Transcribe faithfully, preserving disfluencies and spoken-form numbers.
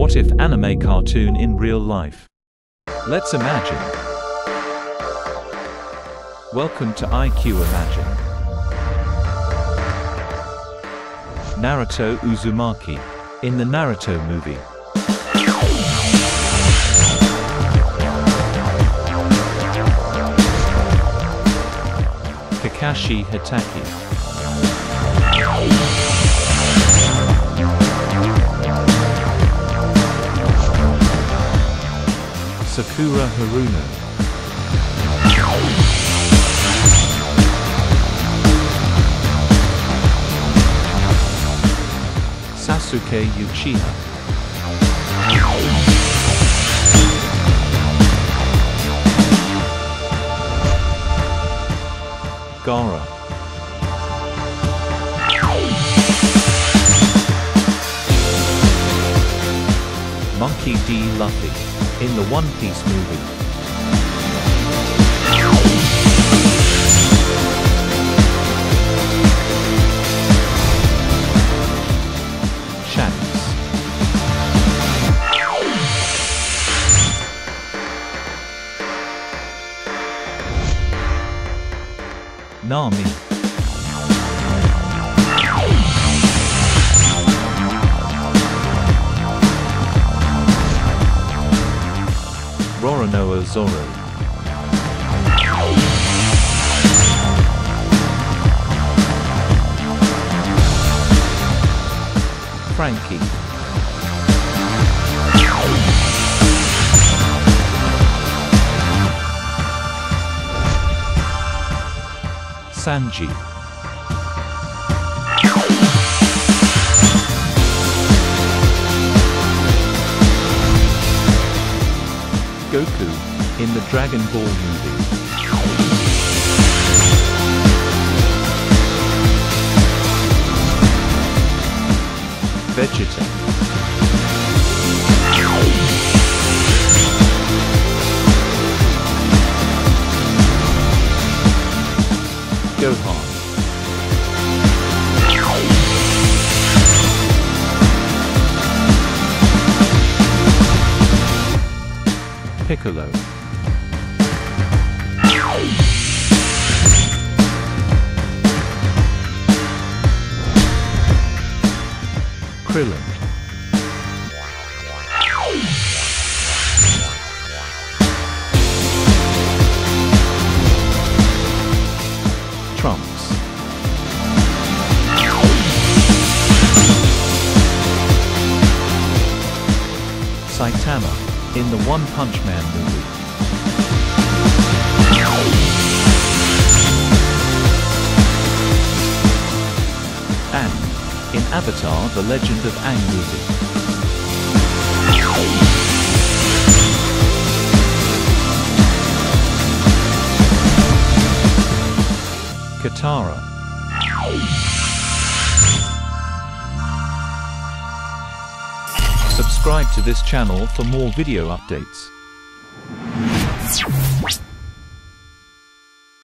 What if anime cartoon in real life? Let's imagine. Welcome to I Q Imagine. Naruto Uzumaki. In the Naruto movie. Kakashi Hatake. Sakura Haruno. Sasuke Uchiha. Gaara. Monkey D. Luffy. In the One Piece movie. Shanks. Nami. Roronoa Zoro. Frankie. Sanji. Goku, in the Dragon Ball movie. Vegeta. Gohan. Piccolo. Krillin. Trunks. Saitama. In the One Punch Man movie. And, in Avatar The Legend of Aang movie. Katara. Subscribe to this channel for more video updates.